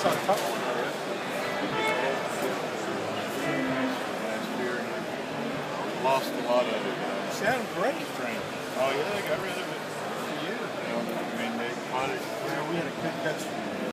on top. Last year, and I lost a lot of it. Sounded great. Train. Oh yeah, they got rid of it for years. I mean, they caught it. Yeah, we had a good catch.